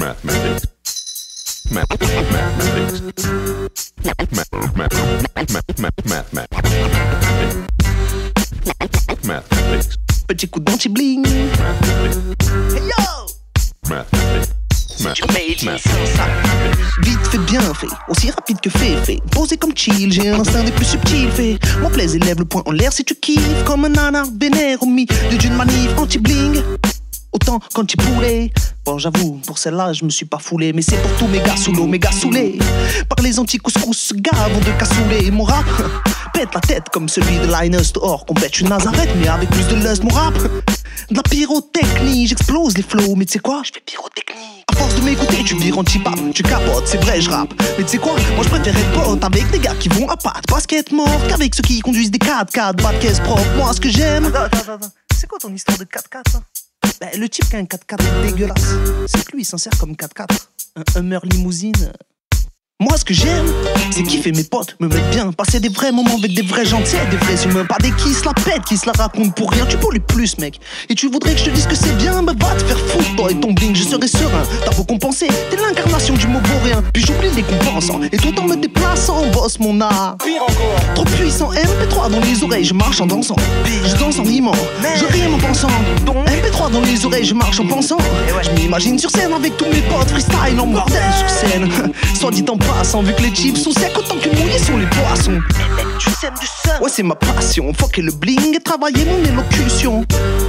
Mathematics. Mathematics. Mathematics. Petit coup d'anti-bling. Hey yo! Mathematics. Vite fait, bien fait, aussi rapide que fait. Posé comme chill, j'ai un instinct des plus subtils. Fait mon plaisir, lève le poing en l'air si tu kiffes. Comme un nanar vénère au milieu d'une manif anti-bling. Autant quand tu poulet. Bon, j'avoue, pour celle-là, je me suis pas foulé. Mais c'est pour tous mes gars sous l'eau, mes gars saoulés par les anti-couscous, ce gars avant de cassouler. Mon rap pète la tête comme celui de Linus dehors. Qu'on pète, je suis Nazareth, mais avec plus de lust. Mon rap, de la pyrotechnie, j'explose les flows. Mais tu sais quoi, je fais pyrotechnie. À force de m'écouter, tu vires anti-pap, tu capotes, c'est vrai, je rappe. Mais tu sais quoi, moi je préfère être pote avec des gars qui vont à pattes, basket mort, qu'avec ceux qui conduisent des 4x4, pas de caisse propre. Moi, ce que j'aime. Attends. C'est quoi ton histoire de 4x4 là? Ben, le type qui a un 4x4 dégueulasse, c'est que lui il s'en sert comme 4x4. Un Hummer limousine. Moi ce que j'aime, c'est kiffer mes potes, me mettre bien, passer des vrais moments avec des vrais gentils, des vrais humains, pas des qui se la pètent, qui se la racontent pour rien. Tu pollues plus mec, et tu voudrais que je te dise que c'est bien, bah va te faire foutre toi et ton bling, je serai serein. T'as beau compenser, t'es l'incarnation du mot vaurien, puis j'oublie les compensants, et tout en me déplaçant, bosse mon art. Pire encore. Trop puissant, MP3 dans les oreilles, je marche en dansant, je danse en rimant, je rime en pensant. MP3 dans les oreilles, je marche en pensant. Je m'imagine sur scène avec tous mes potes, freestyle en bordel sur scène. Soit dit en passant, vu que les chips sont secs autant que mouillés sont les poissons. Tu sèmes du sang. Ouais, c'est ma passion, fucker le bling et travailler mon élocution.